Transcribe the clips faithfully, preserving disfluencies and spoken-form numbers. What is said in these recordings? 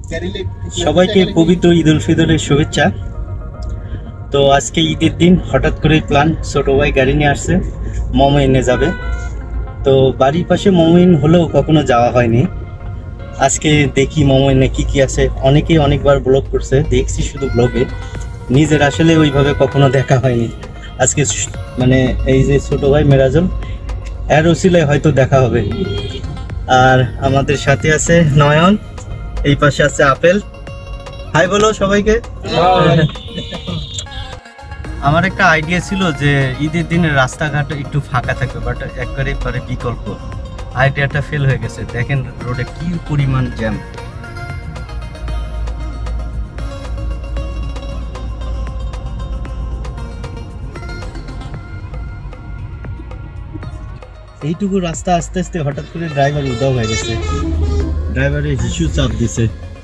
সবাইকে পবিত্র ঈদ উল ফিতরের শুভেচ্ছা। তো আজকে ঈদের দিন হঠাৎ করে প্ল্যান, ছোট ভাই গাড়ি নিয়ে আসছে, মোমো এনে যাবে। তো বাড়ির পাশে মোমো ইন হলেও কখনো যাওয়া হয়নি। আজকে দেখি মোমো এনে কি কি আছে। অনেকেই অনেকবার ব্লগ করছে, দেখছি শুধু ব্লগে, নিজের আসলে ওইভাবে কখনো দেখা হয়নি। আজকে মানে এই যে ছোট ভাই মেরাজুল, এর ওসিলায় হয়তো দেখা হবে। আর আমাদের সাথে আছে নয়ন, এই পাশে আছে আপেল। হাই বলো সবাইকে। আমার একটা আইডিয়া ছিল যে ঈদের দিনে রাস্তাঘাট একটু ফাঁকা থাকবে, বাট একবারে পরে বিকল্প আইডিয়াটা ফেল হয়ে গেছে। দেখেন রোডে কি পরিমাণ জ্যাম। এইটুকু রাস্তা আস্তে আস্তে হঠাৎ করে ড্রাইভার উদাও হয়ে গেছে, ড্রাইভারের হিসু চাপ দিছে।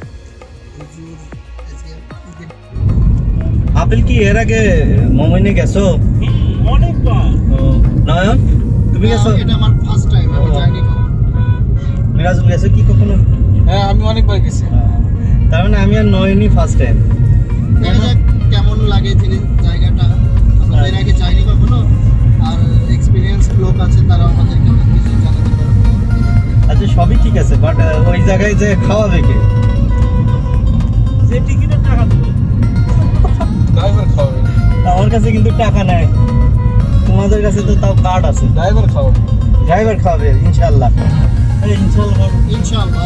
আপেল কি এর আগে মোমোইনে গেছো? অনেকবার। নয়ন তুমি গেছো? এটা আমার ফার্স্ট টাইম, আমি যাইনি কখনো। মিরাজুল গেছে কি কখনো? হ্যাঁ আমি অনেকবার গেছি। তার মানে আমি আর নয়নই ফার্স্ট টাইম। কেমন লাগে জিনিস জায়গাটা, আমরা এর আগে যাইনি কখনো, আর এক্সপেরিয়েন্স লোক আছে তারা আমাদেরকে অনেক কিছু জানাতে পারে। আচ্ছা সবই ঠিক আছে, বাট ওই জায়গায় যে খাওয়াবে কে? যে টিকিটের টাকা দেবে ড্রাইভার খাওয়াবে। আমার কাছে কিন্তু টাকা নাই, তোমাদের কাছে তো তাও কার্ড আছে। ড্রাইভার খাওয়াবে। ড্রাইভার খাওয়াবে ইনশাআল্লাহ। এই ইনশাআল্লাহ ইনশাআল্লাহ।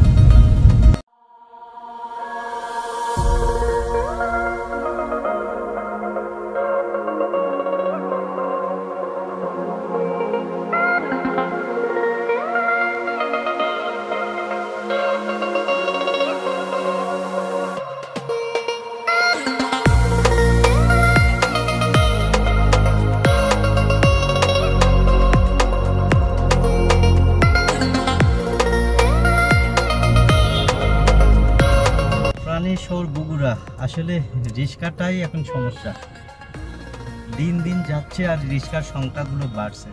শহর বগুড়া, আসলে রিক্সাটাই এখন সমস্যা। দিন দিন যাচ্ছে আর রিক্সার সংখ্যাগুলো বাড়ছে।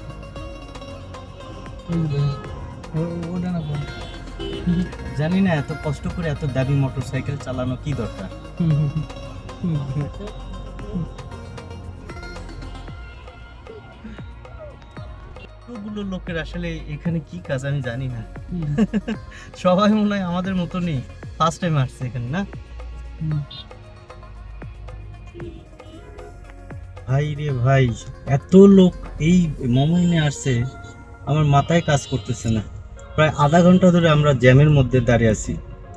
জানি না এত কষ্ট করে এত দামি মোটরসাইকেল চালানো কি দরকার। এতগুলো লোকের আসলে এখানে কি কাজ আমি জানি না। সবাই মনে হয় আমাদের মতনই ফার্স্ট টাইম আসছে এখানে, না? ভাই রে ভাই, এত লোক এই মোমোইনে আসছে, আমার মাথায় কাজ করতেছে না। প্রায় আধা ঘন্টা ধরে আমরা জ্যামের মধ্যে দাঁড়িয়ে আছি।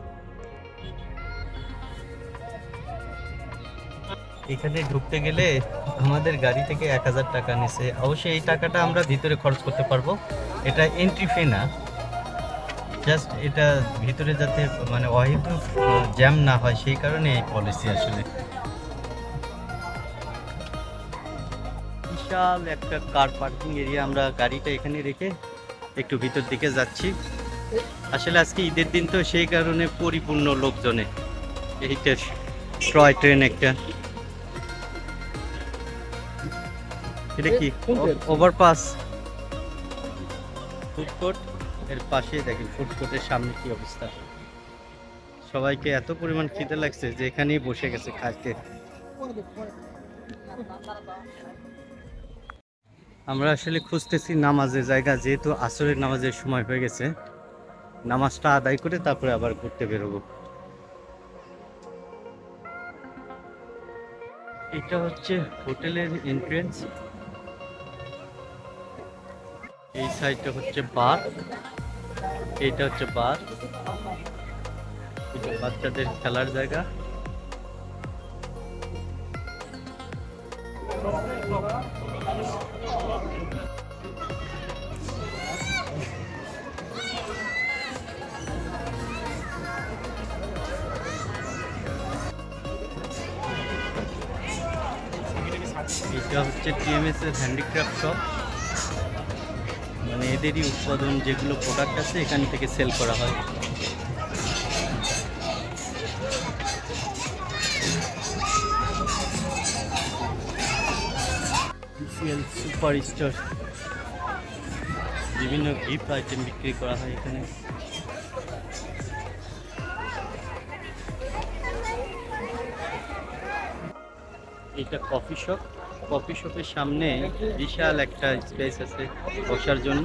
এখানে ঢুকতে গেলে আমাদের গাড়ি থেকে এক হাজার টাকা নিছে। অবশ্যই এই টাকাটা আমরা ভিতরে খরচ করতে পারবো, এটা এন্ট্রি ফি না। জাস্ট এটা ভিতরে যাতে মানে অহেতু জ্যাম না হয় সেই কারণে এই পলিসি। আসলে বিশাল একটা কার পার্কিং এরিয়া। আমরা গাড়িটা এখানে রেখে একটু ভিতর দিকে যাচ্ছি। আসলে আজকে ঈদের দিন তো সেই কারণে পরিপূর্ণ লোকজনে। এইটা টয় ট্রেন একটা, এটা কি ওভারপাস? ফুড কোর্ট এর পাশে দেখেন, ফুড কোর্টের সামনে কি অবস্থা। সবাইকে এত পরিমাণ খিদে লাগছে যে এখানেই বসে গেছে খাইতে। আমরা আসলে খুঁজতেছি নামাজের জায়গা, যেহেতু আসরের নামাজের সময় হয়ে গেছে। নামাজটা আদায় করে তারপরে আবার ঘুরতে বেরোবো। এটা হচ্ছে হোটেলের এন্ট্রেন্স। এই সাইডটা হচ্ছে বার, এইটা হচ্ছে বার, এটা বাচ্চাদের খেলার জায়গা। এটা হচ্ছে টিএমএস এর হ্যান্ডিক্রাফট শপ, মানে এদেরই উৎপাদন যেগুলো প্রোডাক্ট আছে এখান থেকে সেল করা হয়। সুপার স্টোর, বিভিন্ন গিফট আইটেম বিক্রি করা হয় এখানে। এটা কফি শপ, কফি শপের সামনে বিশাল একটা স্পেস আছে বসার জন্য।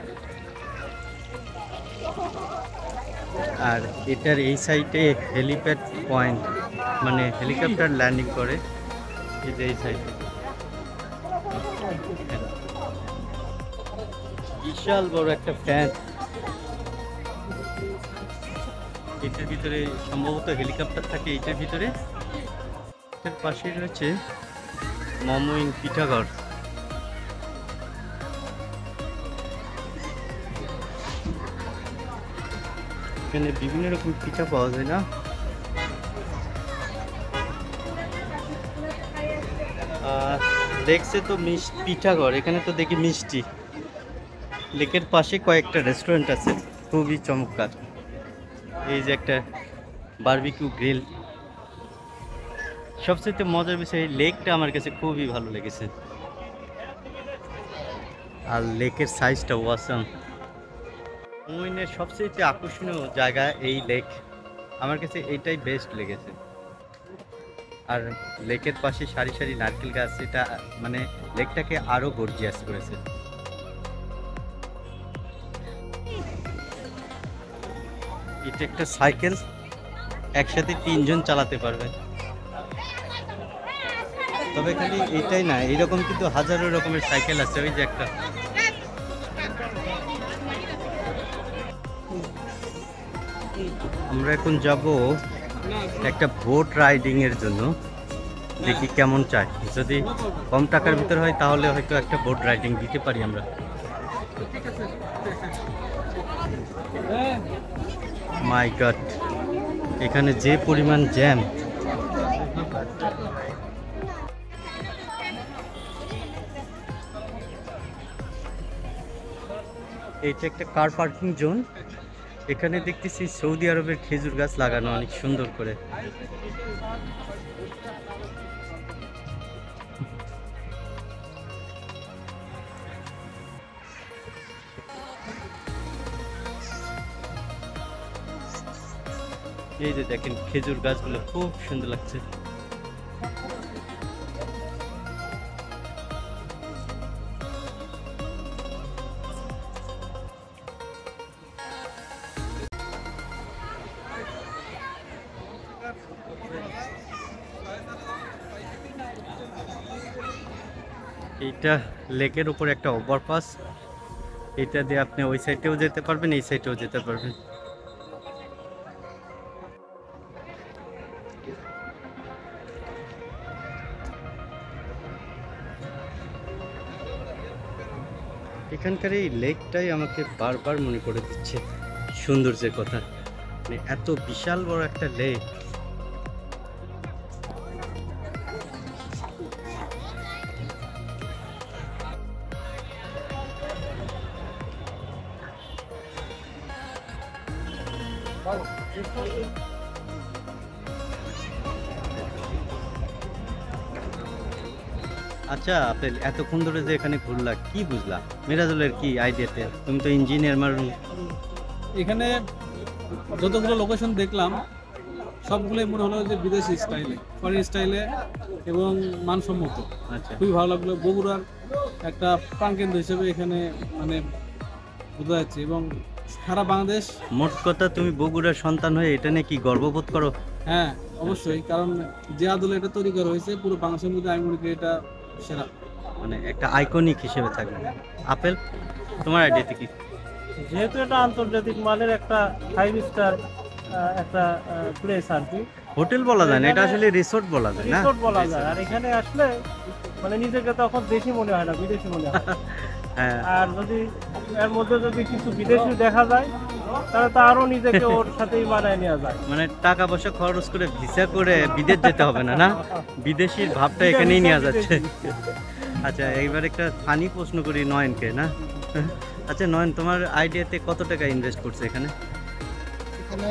আর এটার এই সাইডে হেলিপ্যাড পয়েন্ট, মানে হেলিকপ্টার ল্যান্ডিং করে এই যে এই সাইডে। বিশাল বড় একটা ফ্যান, এটার ভিতরে সম্ভবত হেলিকপ্টার থাকে এটার ভিতরে। এটার পাশে রয়েছে মমইন পিঠাঘর। এখানে বিভিন্ন রকম পিঠা পাওয়া যায় না। দেখছে তো মিষ্টি পিঠাঘর, এখানে তো দেখি মিষ্টি। লেকের পাশে কয়েকটা রেস্টুরেন্ট আছে, খুবই চমৎকার। এই যে একটা বারবিকিউ গ্রিল। সবচেয়ে মজার বিষয় লেকটা আমার কাছে খুবই ভালো লেগেছে, আর লেকের সাইজটা ওয়াসাম। মমইনের সবচেয়ে আকর্ষণীয় জায়গা এই লেক, আমার কাছে এইটাই বেস্ট লেগেছে। আর লেকের পাশে সারি সারি নারকেল গাছ, এটা মানে লেকটাকে আরো গর্জিয়াস করেছে। এটা একটা সাইকেল, একসাথে তিনজন চালাতে পারবে। তবে খালি এটাই না, এইরকম কিন্তু হাজারো রকমের সাইকেল আছে। ওই যে একটা আমরা এখন যাব একটা বোট রাইডিং এর জন্য, দেখি কেমন চাই। যদি কম টাকার ভিতর হয় তাহলে হয়তো একটা বোট রাইডিং দিতে পারি আমরা। মাই গড, এখানে যে পরিমাণ জ্যাম! এইটা একটা কার পার্কিং জোন। এখানে দেখতেছি সৌদি আরবের খেজুর গাছ লাগানো অনেক সুন্দর করে। এই যে দেখেন খেজুর গাছগুলো খুব সুন্দর লাগছে। এইটা লেকের উপর একটা ওভারপাস, এটা দিয়ে আপনি ওই সাইডেও যেতে পারবেন, এই সাইডেও যেতে পারবেন। এখানকার এই লেকটাই আমাকে বারবার মনে করে দিচ্ছে সৌন্দর্যের কথা। মানে এত বিশাল বড় একটা লেক। আচ্ছা, আপেল এতক্ষণ ধরে যে এখানে ঘুরলা, কি বুঝলা মিরাজুলের কি আইডিয়াতে? তুমি তো ইঞ্জিনিয়ার মানুষ। এখানে যতগুলো লোকেশন দেখলাম সবগুলোই মনে হলো যে বিদেশি স্টাইলে, ফরেন স্টাইলে এবং মানসম্মত। আচ্ছা, খুবই ভালো লাগলো। বগুড়ার একটা প্রাণকেন্দ্র হিসেবে এখানে মানে বোঝা যাচ্ছে, এবং সারা বাংলাদেশ। মোট কথা তুমি বগুড়ার সন্তান হয়ে এটা নিয়ে কি গর্ববোধ করো? হ্যাঁ অবশ্যই, কারণ যে আদলে এটা তৈরি করা হয়েছে পুরো বাংলাদেশের মধ্যে আমি মনে করি এটা সেরা, মানে একটা আইকনিক হিসেবে থাকবে। আপেল, তোমার আইডিয়াতে কি? যেহেতু এটা আন্তর্জাতিক মানের একটা ফাইভ স্টার একটা প্লেস আর কি, হোটেল বলা যায় না, এটা আসলে রিসোর্ট বলা যায় না, রিসোর্ট বলা যায়। আর এখানে আসলে মানে নিজেকে তখন দেশি মনে হয় না, বিদেশি মনে হয়। হ্যাঁ, আর যদি এর মধ্যে যদি কিছু বিদেশি দেখা যায় তাহলে তো আরো নিজেকে ওর সাথেই মানায় নেওয়া যায়। মানে টাকা পয়সা খরচ করে ভিসা করে বিদেশ যেতে হবে না, না বিদেশির ভাবটা এখানেই নেওয়া যাচ্ছে। আচ্ছা, এইবার একটা ফানি প্রশ্ন করি নয়নকে, না? আচ্ছা নয়ন, তোমার আইডিয়াতে কত টাকা ইনভেস্ট করছে এখানে? এখানে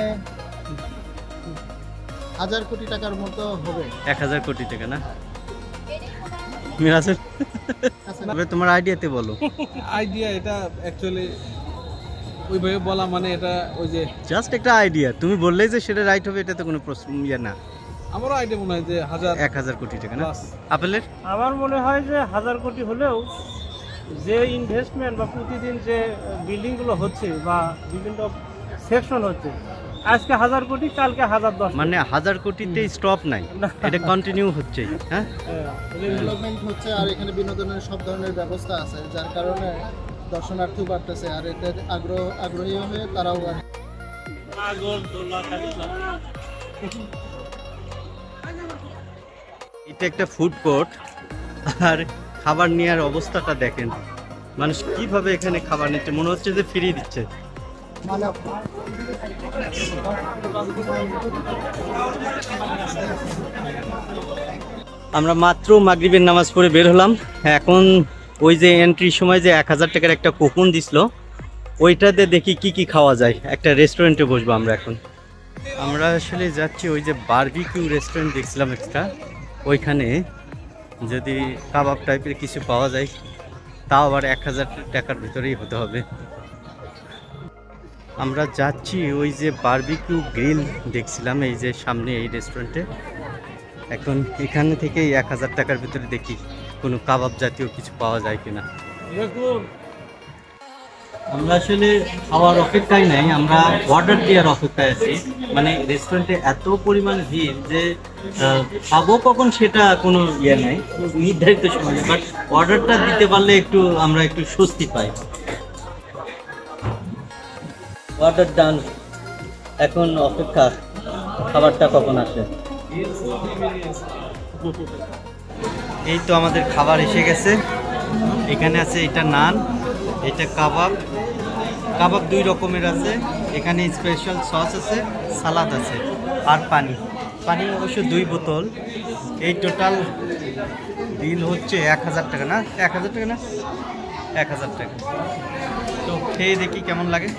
হাজার কোটি টাকার মতো হবে। এক হাজার কোটি টাকা না? মিরাজুল, তবে তোমার আইডিয়াতে বলো। আইডিয়া এটা অ্যাকচুয়ালি ওইভাবে বলা মানে এটা ওই যে জাস্ট একটা আইডিয়া, তুমি বললেই যে সেটা রাইট হবে এটা তো কোনো প্রশ্ন ইয়ে না। আমারও আইডিয়া মনে হয় যে হাজার এক হাজার কোটি টাকা না? plus। আপেলের আমার মনে হয় যে হাজার কোটি হলেও যে ইনভেস্টমেন্ট বা প্রতিদিন যে বিল্ডিংগুলো হচ্ছে বা বিভিন্ন সেকশন হচ্ছে, আজকে হাজার কোটি, কালকে হাজার দশ মানে হাজার কোটিতে স্টপ নাই, না। এটা কন্টিনিউ হচ্ছে। হ্যাঁ, ডেভেলপমেন্ট হচ্ছে আর এখানে বিনোদনের সব ধরনের ব্যবস্থা আছে, যার কারণে দর্শনার্থী বাড়তেছে আর এদের আগ্রহ আগ্রহী হয়ে তারাও আর এটা একটা ফুড কোর্ট, আর খাবার নেওয়ার অবস্থাটা দেখেন, মানুষ কিভাবে এখানে খাবার নিচ্ছে, মনে হচ্ছে যে ফ্রি দিচ্ছে। আমরা মাত্র মাগরিবের নামাজ পড়ে বের হলাম। এখন ওই যে এন্ট্রির সময় যে এক হাজার টাকার একটা কুপন দিছিল, ওইটাতে দেখি কি কি খাওয়া যায়। একটা রেস্টুরেন্টে বসবো আমরা এখন। আমরা আসলে যাচ্ছি ওই যে বারবিকিউ রেস্টুরেন্ট দেখছিলাম একটা, ওইখানে যদি কাবাব টাইপের কিছু পাওয়া যায়, তাও আবার এক হাজার টাকার ভিতরেই হতে হবে। আমরা যাচ্ছি ওই যে বারবিকিউ গ্রিল দেখছিলাম এই যে সামনে এই রেস্টুরেন্টে। এখন এখানে থেকেই এক হাজার টাকার ভিতরে দেখি কোনো কাবাব জাতীয় কিছু পাওয়া যায় কিনা। আমরা আসলে খাওয়ার অপেক্ষায় নাই, আমরা অর্ডার দেওয়ার অপেক্ষায় আছি। মানে রেস্টুরেন্টে এত পরিমাণ ভিড় যে আহ, খাবো কখন সেটা কোনো ইয়ে নাই, নির্ধারিত সময়, বাট অর্ডারটা দিতে পারলে একটু আমরা একটু স্বস্তি পাই। অর্ডার ডান, এখন অপেক্ষা খাবারটা কখন আসে। এই তো আমাদের খাবার এসে গেছে। এখানে আছে এটা নান, এটা কাবাব। কাবাব দুই রকমের আছে, এখানে স্পেশাল সস আছে, সালাদ আছে, আর পানি। পানি অবশ্য দুই বোতল। এই টোটাল বিল হচ্ছে এক হাজার টাকা না? এক হাজার টাকা না? এক হাজার টাকা। তো খেয়ে দেখি কেমন লাগে।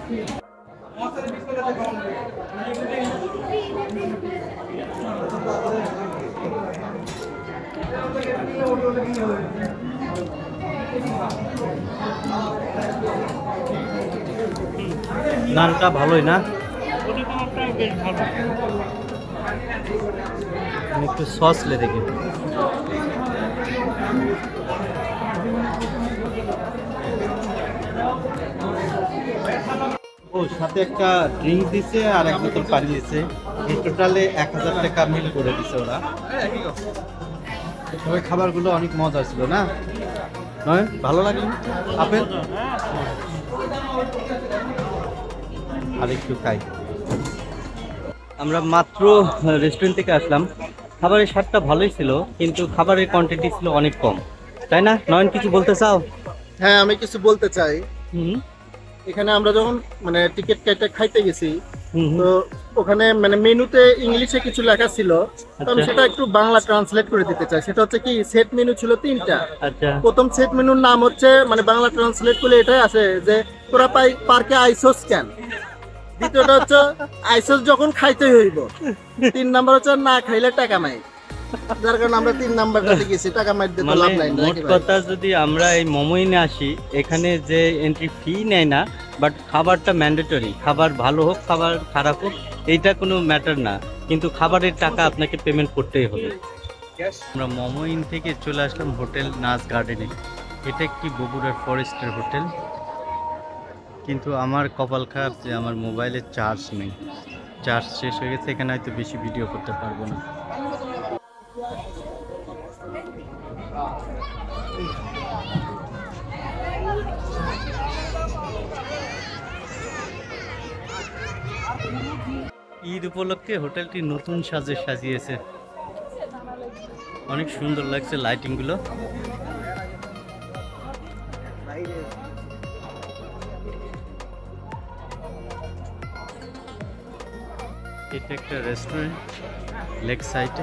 নানটা ভালোই না? আমি একটু সস লে দেখি। ও সাথে একটা ড্রিঙ্ক দিছে আর এক বোতল পানি দিছে। এই টোটালে এক হাজার টাকা মিল করে দিছে ওরা। তবে খাবারগুলো অনেক মজার ছিল না? নয়, ভালো লাগলো আপেল। আর একটু খাই। আমরা মাত্র রেস্টুরেন্ট থেকে আসলাম। খাবারের স্বাদটা ভালোই ছিল, কিন্তু খাবারের কোয়ান্টিটি ছিল অনেক কম, তাই না? নয়ন, কিছু বলতে চাও? হ্যাঁ, আমি কিছু বলতে চাই। হুম এখানে আমরা যখন মানে টিকিট কেটে খাইতে গেছি, হুম হুম। তো ওখানে মানে মেনুতে ইংলিশে কিছু লেখা ছিল, তো আমি আচ্ছা। সেটা একটু বাংলা ট্রান্সলেট করে দিতে চাই। সেটা হচ্ছে কি, সেট মেনু ছিল তিনটা। আচ্ছা প্রথম সেট মেনুর নাম হচ্ছে, মানে বাংলা ট্রান্সলেট করলে এটাই আছে যে তোরা পাই পার্কে আইসোস কেন। দ্বিতীয়টা হচ্ছে আইসোস যখন খাইতে হইব। তিন নাম্বার হচ্ছে না খাইলে টাকা নাই, যার কারণে আমরা তিন নাম্বারটাতে গেছি। টাকা মাইর দিতে লাভ মানে নাই। মোট কথা, যদি আমরা এই মোমোইনে আসি, এখানে যে এন্ট্রি ফি নেয় না, বাট খাবারটা ম্যান্ডেটরি। খাবার ভালো হোক, খাবার খারাপ হোক, এইটা কোনো ম্যাটার না, কিন্তু খাবারের টাকা আপনাকে পেমেন্ট করতেই হবে। আমরা মোমোইন থেকে চলে আসলাম হোটেল নাজ গার্ডেনে। এটা একটি বগুড়ার ফরেস্টের হোটেল, কিন্তু আমার কপাল খারাপ যে আমার মোবাইলে চার্জ নেই। চার্জ শেষ হয়ে গেছে, এখানে হয়তো বেশি ভিডিও করতে পারবো না। ঈদ উপলক্ষে হোটেলটি নতুন সাজে সাজিয়েছে, অনেক সুন্দর লাগছে লাইটিং গুলো। এটা একটা রেস্টুরেন্ট লেক সাইডে।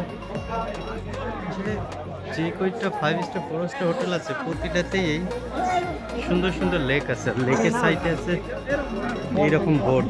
যে কয়েকটা five star four star hotel আছে, প্রতিটাতেই এই সুন্দর সুন্দর লেক আছে। লেকের সাইডে আছে এইরকম বোর্ড।